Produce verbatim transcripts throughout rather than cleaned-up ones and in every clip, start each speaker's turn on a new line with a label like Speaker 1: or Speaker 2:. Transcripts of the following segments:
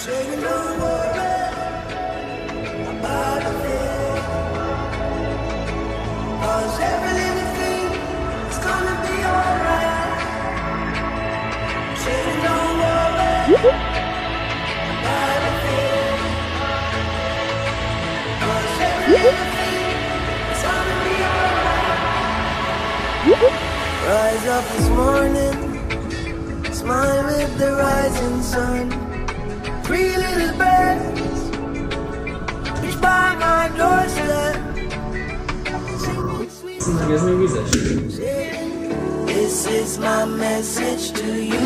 Speaker 1: Saying don't worry about a thing, 'cause every little thing is gonna be alright. Saying don't worry about a thing, 'cause every little thing is gonna be alright. Rise up this morning, smile with the rising sun. Three little birds reach by my doorstep. This is my message to you.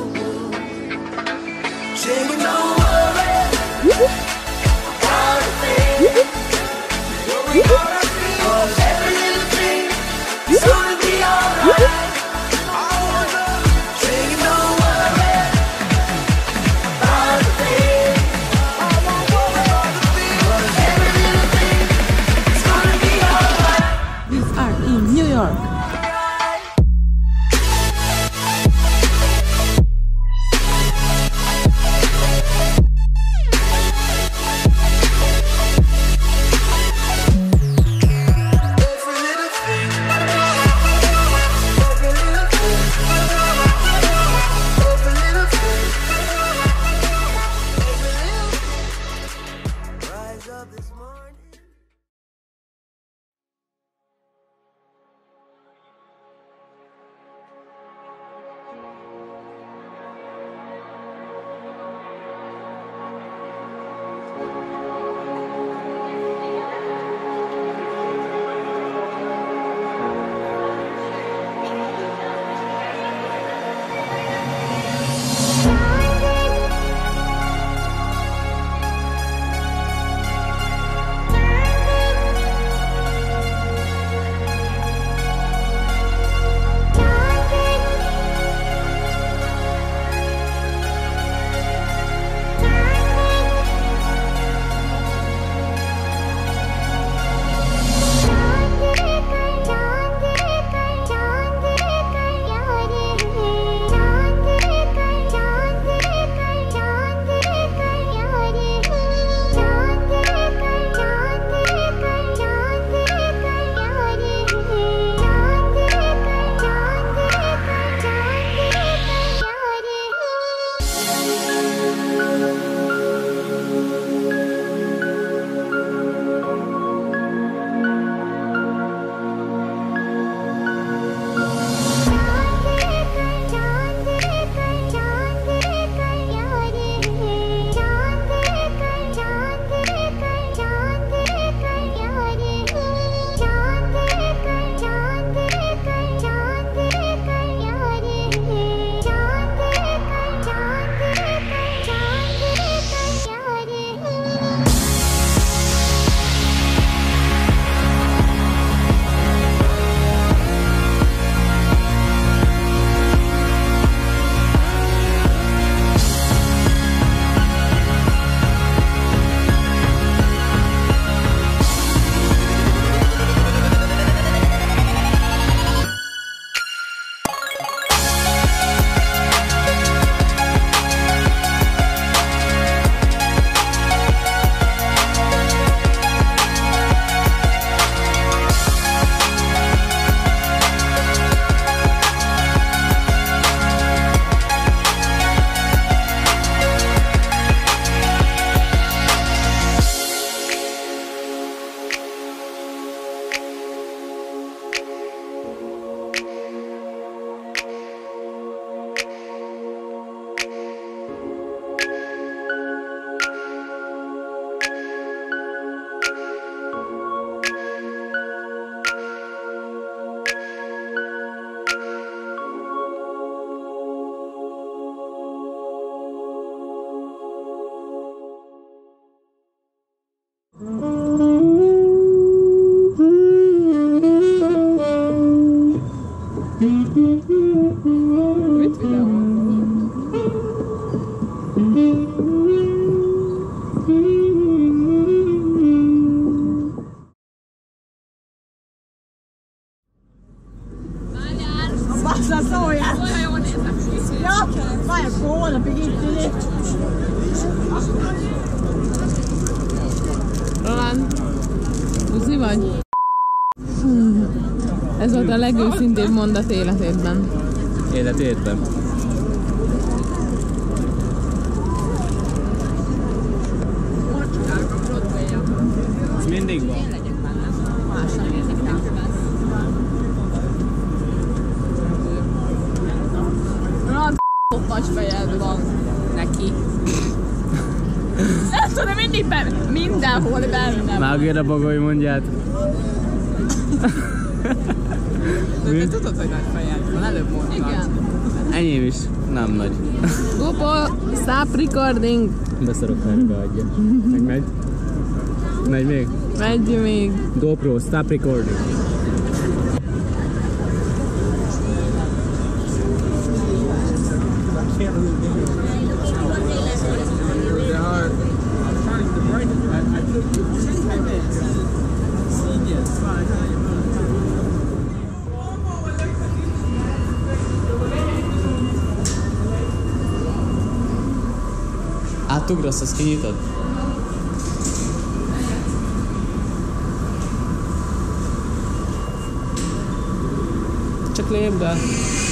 Speaker 1: Singing don't worry about a thing, 'cause every little thing is gonna be alright.
Speaker 2: New York. vagy? Hmm. Ez volt a legőszintébb mondat életedben.
Speaker 3: Életében. Ez mindig van.
Speaker 2: Nagy fejed van neki. Nem tudom, mindig benne, mindenhol benne.
Speaker 3: Vágod a bagoly mondját.
Speaker 4: De te tudod, hogy nagy fejed van, előbb mondtad.
Speaker 2: Igen.
Speaker 3: Enyém is. Nem nagy.
Speaker 2: Gopo, stop recording.
Speaker 3: Beszarok már, beadja. Meg megy. Megy még.
Speaker 2: Megy még.
Speaker 3: GoPro, stop recording. Átugrasz, azt kinyitod? Csak lépd be.